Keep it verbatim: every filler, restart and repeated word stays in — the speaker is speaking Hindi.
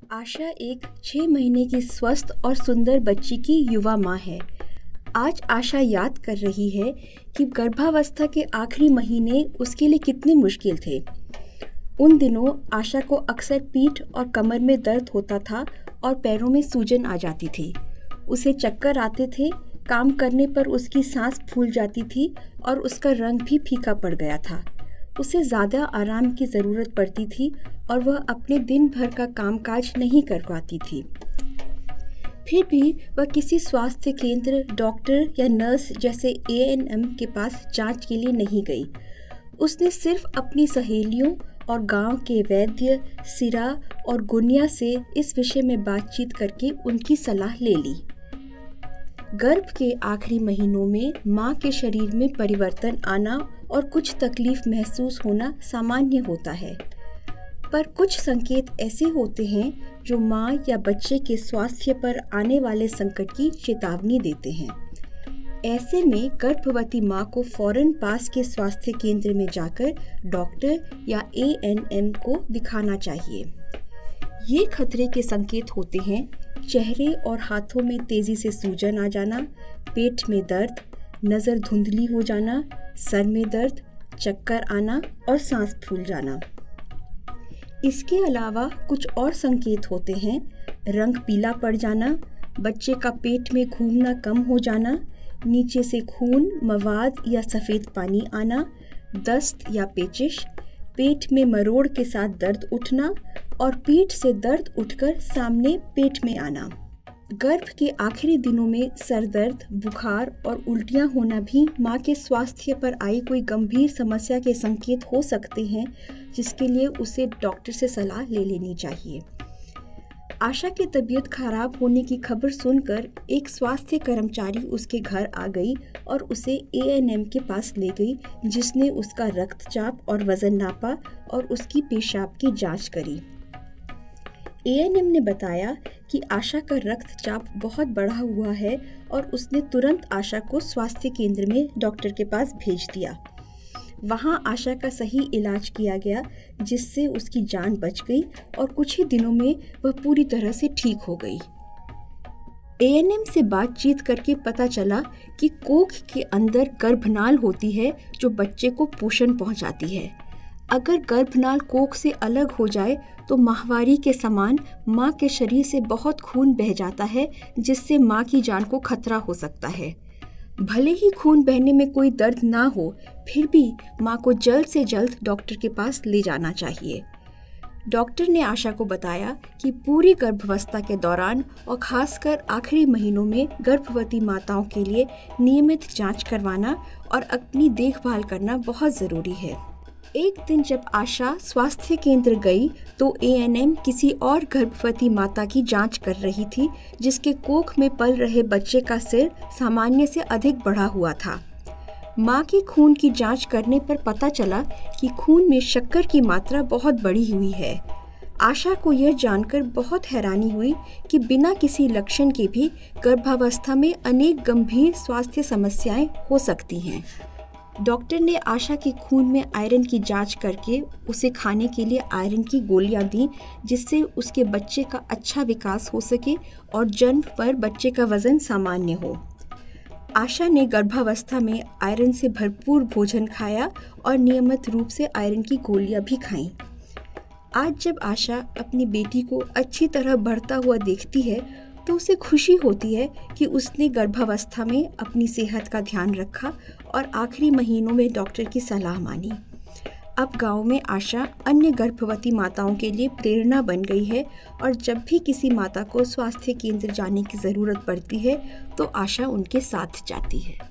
आशा एक छः महीने की स्वस्थ और सुंदर बच्ची की युवा माँ है। आज आशा याद कर रही है कि गर्भावस्था के आखिरी महीने उसके लिए कितने मुश्किल थे। उन दिनों आशा को अक्सर पीठ और कमर में दर्द होता था और पैरों में सूजन आ जाती थी। उसे चक्कर आते थे, काम करने पर उसकी सांस फूल जाती थी और उसका रंग भी फीका पड़ गया था। उसे ज़्यादा आराम की ज़रूरत पड़ती थी और वह अपने दिन भर का कामकाज नहीं कर पाती थी। फिर भी वह किसी स्वास्थ्य केंद्र, डॉक्टर या नर्स जैसे ए एन एम के पास जांच के लिए नहीं गई। उसने सिर्फ अपनी सहेलियों और गांव के वैद्य, सिरा और गुनिया से इस विषय में बातचीत करके उनकी सलाह ले ली। गर्भ के आखिरी महीनों में माँ के शरीर में परिवर्तन आना और कुछ तकलीफ महसूस होना सामान्य होता है, पर कुछ संकेत ऐसे होते हैं जो माँ या बच्चे के स्वास्थ्य पर आने वाले संकट की चेतावनी देते हैं। ऐसे में गर्भवती माँ को फौरन पास के स्वास्थ्य केंद्र में जाकर डॉक्टर या ए एन एम को दिखाना चाहिए। ये खतरे के संकेत होते हैं: चेहरे और हाथों में तेजी से सूजन आ जाना, पेट में दर्द, नज़र धुंधली हो जाना, सर में दर्द, चक्कर आना और सांस फूल जाना। इसके अलावा कुछ और संकेत होते हैं: रंग पीला पड़ जाना, बच्चे का पेट में घूमना कम हो जाना, नीचे से खून, मवाद या सफ़ेद पानी आना, दस्त या पेचिश, पेट में मरोड़ के साथ दर्द उठना और पीठ से दर्द उठकर सामने पेट में आना। गर्भ के आखिरी दिनों में सर दर्द, बुखार और उल्टियां होना भी मां के स्वास्थ्य पर आई कोई गंभीर समस्या के संकेत हो सकते हैं, जिसके लिए उसे डॉक्टर से सलाह ले लेनी चाहिए। आशा की तबीयत खराब होने की खबर सुनकर एक स्वास्थ्य कर्मचारी उसके घर आ गई और उसे ए एन एम के पास ले गई, जिसने उसका रक्तचाप और वजन नापा और उसकी पेशाब की जांच करी। ए एन एम ने बताया कि आशा का रक्तचाप बहुत बढ़ा हुआ है और उसने तुरंत आशा को स्वास्थ्य केंद्र में डॉक्टर के पास भेज दिया। वहां आशा का सही इलाज किया गया, जिससे उसकी जान बच गई और कुछ ही दिनों में वह पूरी तरह से ठीक हो गई। ए एन एम से बातचीत करके पता चला कि कोख के अंदर गर्भनाल होती है जो बच्चे को पोषण पहुंचाती है। अगर गर्भनाल कोख से अलग हो जाए तो माहवारी के समान माँ के शरीर से बहुत खून बह जाता है, जिससे माँ की जान को खतरा हो सकता है। भले ही खून बहने में कोई दर्द ना हो, फिर भी माँ को जल्द से जल्द डॉक्टर के पास ले जाना चाहिए। डॉक्टर ने आशा को बताया कि पूरी गर्भावस्था के दौरान और खासकर आखिरी महीनों में गर्भवती माताओं के लिए नियमित जांच करवाना और अपनी देखभाल करना बहुत ज़रूरी है। एक दिन जब आशा स्वास्थ्य केंद्र गई तो ए एन एम किसी और गर्भवती माता की जांच कर रही थी, जिसके कोख में पल रहे बच्चे का सिर सामान्य से अधिक बढ़ा हुआ था। मां की खून की जांच करने पर पता चला कि खून में शक्कर की मात्रा बहुत बढ़ी हुई है। आशा को यह जानकर बहुत हैरानी हुई कि बिना किसी लक्षण के भी गर्भावस्था में अनेक गंभीर स्वास्थ्य समस्याएं हो सकती हैं। डॉक्टर ने आशा के खून में आयरन की जांच करके उसे खाने के लिए आयरन की गोलियां दी, जिससे उसके बच्चे का अच्छा विकास हो सके और जन्म पर बच्चे का वजन सामान्य हो। आशा ने गर्भावस्था में आयरन से भरपूर भोजन खाया और नियमित रूप से आयरन की गोलियां भी खाईं। आज जब आशा अपनी बेटी को अच्छी तरह बढ़ता हुआ देखती है तो उसे खुशी होती है कि उसने गर्भावस्था में अपनी सेहत का ध्यान रखा और आखिरी महीनों में डॉक्टर की सलाह मानी। अब गांव में आशा अन्य गर्भवती माताओं के लिए प्रेरणा बन गई है और जब भी किसी माता को स्वास्थ्य केंद्र जाने की ज़रूरत पड़ती है तो आशा उनके साथ जाती है।